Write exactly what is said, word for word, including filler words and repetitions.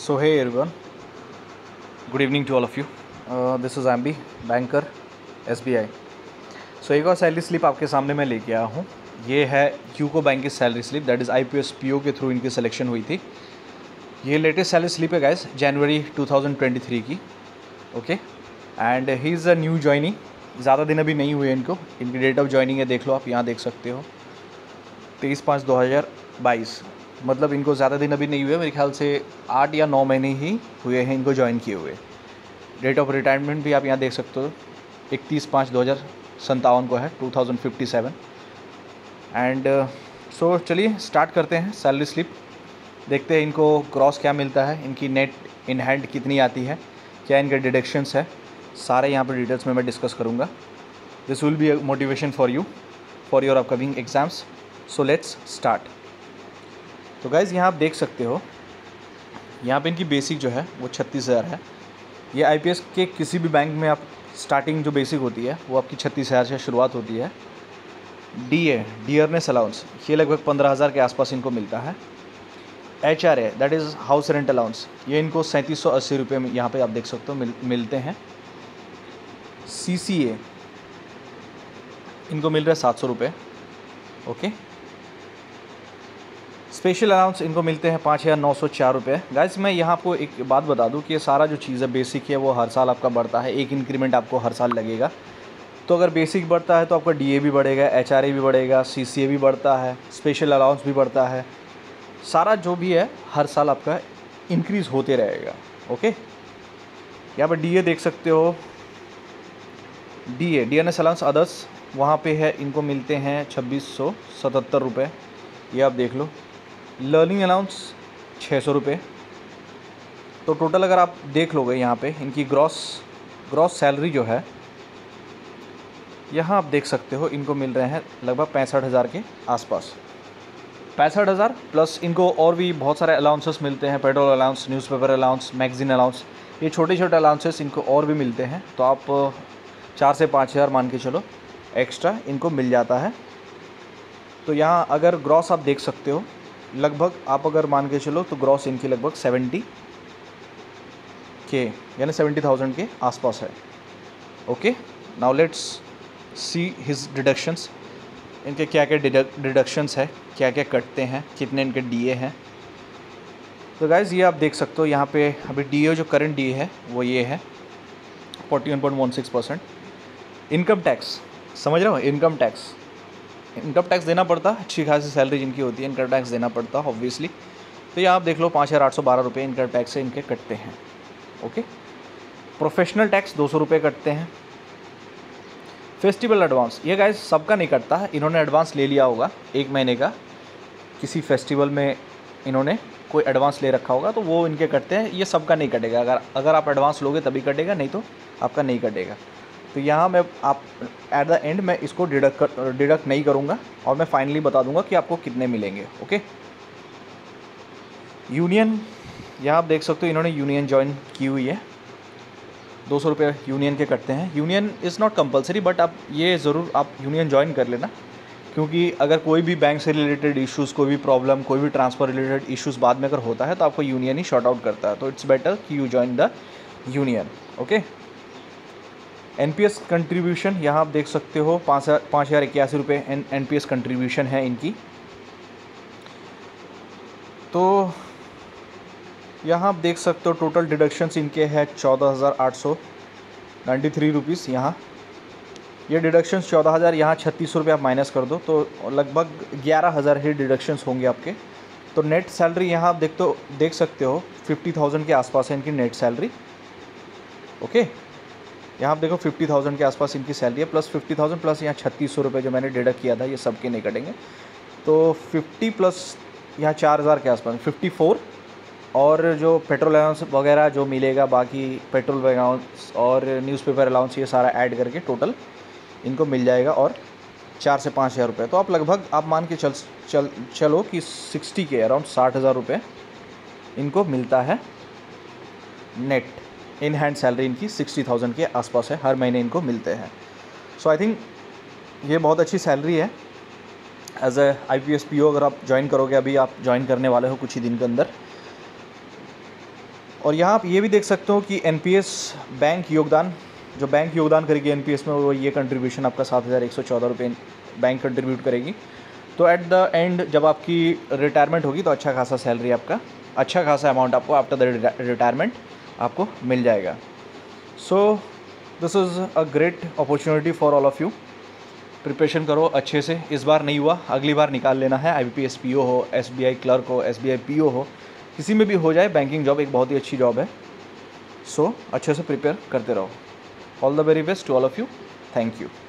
So hey everyone, good evening to all of you. Uh, this is Ambi, banker, S B I. So एक और salary slip आपके सामने मैं लेके आया हूँ. ये है यूको बैंक की salary slip, that is I P S P O के थ्रू इनकी सिलेक्शन हुई थी. ये लेटेस्ट सैलरी स्लिप है गाइस, जनवरी टू थाउजेंड ट्वेंटी थ्री की. Okay, and he is a new joining. ज़्यादा दिन अभी नहीं हुए इनको. इनकी डेट ऑफ जॉइनिंग है, देख लो आप, यहाँ देख सकते हो, तेईस पाँच दो हज़ार बाईस. मतलब इनको ज़्यादा दिन अभी नहीं हुए, मेरे ख्याल से आठ या नौ महीने ही हुए हैं इनको ज्वाइन किए हुए. डेट ऑफ रिटायरमेंट भी आप यहाँ देख सकते हो, इकतीस पाँच दो हज़ार सत्तावन को है, two thousand fifty seven. And so चलिए स्टार्ट करते हैं सैलरी स्लिप. देखते हैं इनको क्रॉस क्या मिलता है, इनकी नेट इन हैंड कितनी आती है, क्या इनके डिडक्शंस है, सारे यहाँ पर डिटेल्स में मैं डिस्कस करूँगा. This will be a motivation for you for your upcoming exams. So let's start. तो गाइज़ यहाँ आप देख सकते हो, यहाँ पे इनकी बेसिक जो है वो छत्तीस हज़ार है. ये आई पी एस के किसी भी बैंक में आप स्टार्टिंग जो बेसिक होती है वो आपकी छत्तीस हज़ार से शुरुआत होती है. डी ए डियरनेस अलाउंस, ये लगभग पंद्रह हज़ार के आसपास इनको मिलता है. H R A that is house rent allowance, ये इनको सैंतीस सौ अस्सी रुपये में यहाँ पे आप देख सकते हो मिल, मिलते हैं. सी सी ए इनको मिल रहा है सात सौ रुपये. ओके, स्पेशल अलाउंस इनको मिलते हैं पाँच हज़ार नौ सौ चार रुपये. गाइस मैं यहाँ आपको एक बात बता दूँ कि ये सारा जो चीज़ है बेसिक है वो हर साल आपका बढ़ता है. एक इंक्रीमेंट आपको हर साल लगेगा. तो अगर बेसिक बढ़ता है तो आपका डी ए भी बढ़ेगा, एच आर ए भी बढ़ेगा, सी सी ए भी बढ़ता है, स्पेशल अलाउंस भी बढ़ता है. सारा जो भी है हर साल आपका इंक्रीज़ होते रहेगा. ओके, यहाँ पर डी ए देख सकते हो, D A D N S allowance others वहाँ पे है, इनको मिलते हैं छब्बीस सौ सतहत्तर रुपये. ये आप देख लो. लर्निंग अलाउंस छः सौ रुपये. तो टोटल अगर आप देख लोगे यहाँ पे इनकी ग्रॉस ग्रॉस सैलरी जो है, यहाँ आप देख सकते हो इनको मिल रहे हैं लगभग पैंसठ हज़ार के आसपास. पैंसठ हज़ार प्लस इनको और भी बहुत सारे अलाउंसेस मिलते हैं, petrol allowance, newspaper allowance, magazine allowance, ये छोटे छोटे अलाउंसेस इनको और भी मिलते हैं. तो आप चार से पाँच हज़ार मान के चलो एक्स्ट्रा इनको मिल जाता है. तो यहाँ अगर ग्रॉस आप देख सकते हो, लगभग आप अगर मान के चलो तो ग्रॉस इनकी लगभग सेवेंटी के यानी सेवेंटी थाउजेंड के आसपास है. Okay, now let's see his deductions. इनके क्या क्या डिडक्शंस है, क्या क्या कटते हैं, कितने इनके डी ए हैं. तो गाइज़ ये आप देख सकते हो यहाँ पे अभी डी ए जो करंट डी ए है वो ये है forty one point one six percent. Income tax समझ रहे हो, इनकम टैक्स इनकम टैक्स देना पड़ता है. अच्छी खासी सैलरी जिनकी होती है इनकम टैक्स देना पड़ता है ऑब्वियसली. तो ये आप देख लो पाँच हज़ार आठ सौ बारह रुपये इनकम टैक्स से इनके कटते हैं. ओके, प्रोफेशनल टैक्स दो सौ रुपये कटते हैं. फेस्टिवल एडवांस, ये गाइस सबका नहीं कटता है. इन्होंने एडवांस ले लिया होगा एक महीने का, किसी फेस्टिवल में इन्होंने कोई एडवांस ले रखा होगा तो वो इनके कटते हैं. ये सबका नहीं कटेगा. अगर अगर आप एडवांस लोगे तभी कटेगा, नहीं तो आपका नहीं कटेगा. तो यहाँ मैं आप एट द एंड मैं इसको डिडक्ट कर डिडक्ट नहीं करूँगा और मैं फाइनली बता दूँगा कि आपको कितने मिलेंगे. ओके, यूनियन यहाँ आप देख सकते हो इन्होंने यूनियन ज्वाइन की हुई है. दो सौ रुपये यूनियन के कटते हैं. Union is not compulsory, but आप ये ज़रूर आप यूनियन ज्वाइन कर लेना, क्योंकि अगर कोई भी बैंक से रिलेटेड इश्यूज़, कोई भी प्रॉब्लम, कोई भी ट्रांसफ़र रिलेटेड इश्यूज़ बाद में अगर होता है तो आपको यूनियन ही शॉर्ट आउट करता है. तो इट्स बेटर कि you join the union. Okay, N P S contribution यहाँ आप देख सकते हो पाँच हज़ार पाँच हज़ार इक्यासी रुपये N N P S contribution है इनकी. तो यहाँ आप देख सकते हो टोटल डिडक्शंस इनके हैं चौदह हज़ार आठ सौ नाइन्टी थ्री रुपीज़. यहाँ ये डिडक्शंस चौदह हज़ार, यहाँ छत्तीस सौ रुपये आप माइनस कर दो तो लगभग ग्यारह हज़ार ही डिडक्शंस होंगे आपके. तो नेट सैलरी यहाँ आप देख तो देख सकते हो फिफ्टी थाउजेंड के आसपास है इनकी नेट सैलरी. ओके, यहाँ आप देखो फिफ्टी थाउजेंड के आसपास इनकी सैलरी है, प्लस फिफ्टी थाउजेंड प्लस यहाँ छत्तीस सौ रुपये जो मैंने डिडक्ट किया था, ये सबके नहीं कटेंगे. तो फिफ्टी प्लस यहाँ चार हज़ार के आसपास फिफ्टी फोर, और जो पेट्रोल अलाउंस वगैरह जो मिलेगा, बाकी पेट्रोल अलाउंस और न्यूज़पेपर अलाउंस, ये सारा ऐड करके टोटल इनको मिल जाएगा और चार से पाँच हज़ार रुपये. तो आप लगभग आप मान के चल चल चलो कि सिक्सटी के अराउंड साठ हज़ार रुपये इनको मिलता है नेट. इन हैंड सैलरी इनकी सिक्सटी थाउजेंड के आसपास है, हर महीने इनको मिलते हैं. सो आई थिंक ये बहुत अच्छी सैलरी है as a I P S P O. अगर आप ज्वाइन करोगे, अभी आप ज्वाइन करने वाले हो कुछ ही दिन के अंदर, और यहाँ आप ये भी देख सकते हो कि एनपीएस बैंक योगदान, जो बैंक योगदान करेगी एनपीएस में, वो ये कंट्रीब्यूशन आपका सात हज़ार एक सौ चौदह रुपये बैंक कंट्रीब्यूट करेगी। तो एट द एंड जब आपकी रिटायरमेंट होगी तो अच्छा खासा सैलरी आपका, अच्छा खासा अमाउंट आपको आफ्टर द रिटायरमेंट आपको मिल जाएगा। So this is a great opportunity for all of you. Preparation करो अच्छे से, इस बार नहीं हुआ अगली बार निकाल लेना है। आईबीपीएस पीओ हो, एसबीआई क्लर्क हो, एसबीआई पीओ हो, किसी में भी हो जाए, बैंकिंग जॉब एक बहुत ही अच्छी जॉब है। सो so, अच्छे से प्रिपेयर करते रहो। All the very best to all of you. Thank you.